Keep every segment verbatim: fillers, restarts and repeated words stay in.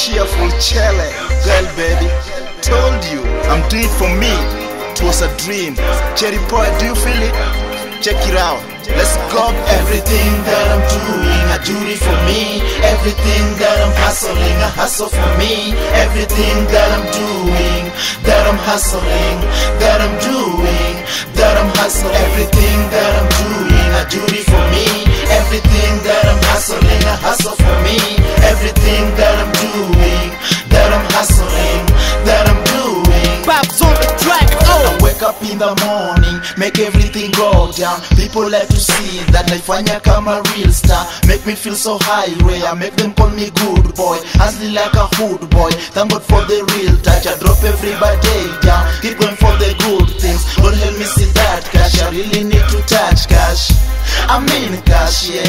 cheerful chele. Girl baby, told you, I'm doing it for me. It was a dream. Cherry Pie, do you feel it? Check it out, let's go. Everything that I'm doing, I do it for me. Everything that I'm hustling, I hustle for me. Everything that I'm doing, that I'm hustling, that I'm doing, that I'm hustling. Everything that I'm doing, I do it for me. Everything that I'm hustling, I hustle for me. Everything that I'm doing, that I'm hustling, that I'm doing. Babs on the track, oh. I wake up in the morning, make everything go down. People like to see that naifanya kama real star. Make me feel so high rare, make them call me good boy. Hustling like a hood boy, thank God for the real touch. I drop everybody down, keep going for the good things. Don't help me see that cash, I really need to touch cash. I mean cash, yeah,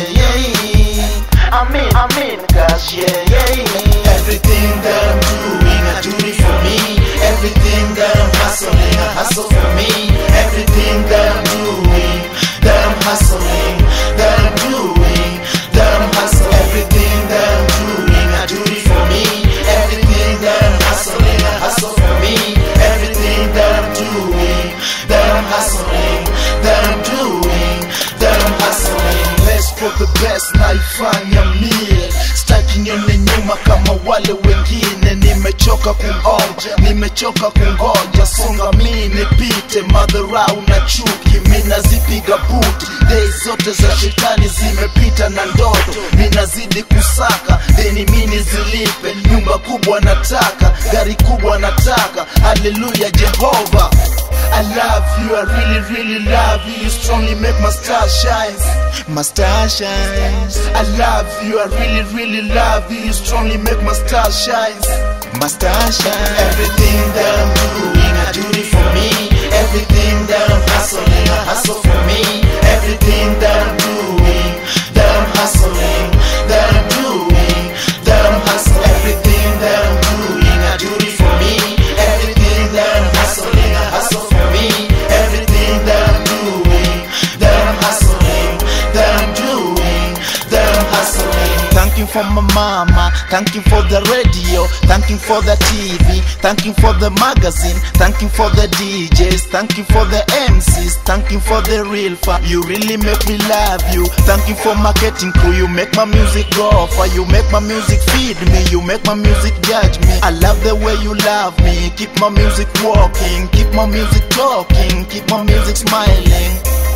yeah. I mean, I mean cash, yeah, yeah. Everything that I'm doing, I do it for me. Everything that I'm hustling, I hustle for me. Everything that I'm doing, that I'm hustling, that I'm doing, that I'm hustling. Everything that I'm doing, I do it for me. Everything that I'm hustling, I hustle for me. Everything that I'm doing, that I'm hustling, that I'm doing, that I'm hustling. Let's put the best naifanya mie, staki nione nyuma kama wale wengine. Nimechoka kungoja, nimechoka kungoja, songa mi nipite. Madharau na chuki mina zipiga buti, dei zote za shetani zimepita na ndoto. Ninazidi kusaka, deni mini zilipe. Nyumba kubwa nataka, gari kubwa nataka. Hallelujah Jehovah, I love you, I really really love you. You strongly make my star shines, my star shines. I love you, I really really love you. You strongly make my star shines, my star shines. Everything that I'm doing, I do it for me. Everything that I'm hustling, I hustle for me. Everything that I'm doing, that I'm hustling, that I'm doing, that I'm hustling. Everything that I'm doing, I do it for me. Everything that I'm hustling, I hustle for me. Everything that I'm doing, that I'm hustling, that I'm doing, that I'm hustling. Thank you for my mama, thank you for the radio, thank you for the T V, thank you for the magazine, thank you for the D Js, thank you for the M Cs, thank you for the real fan. You really make me love you. Thank you for marketing crew, you make my music go far. You make my music feed me, you make my music judge me. I love the way you love me, keep my music walking, keep my music talking, keep my music smiling.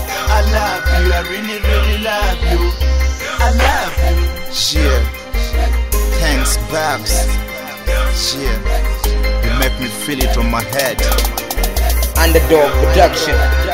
I love you, I really really love you, I love you. Yeah, thanks Babs. Yeah, you make me feel it on my head. Underdog Production.